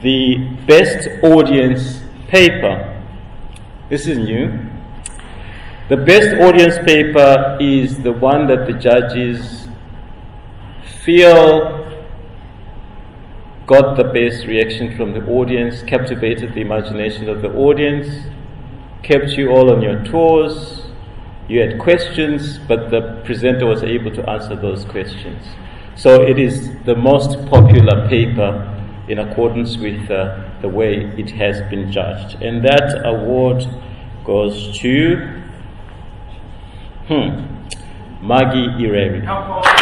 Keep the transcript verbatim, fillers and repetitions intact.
the best audience paper. This is new. The best audience paper is the one that the judges feel got the best reaction from the audience, captivated the imagination of the audience, kept you all on your toes. You had questions, but the presenter was able to answer those questions. So it is the most popular paper in accordance with uh, the way it has been judged. And that award goes to hmm, Maggie Irere.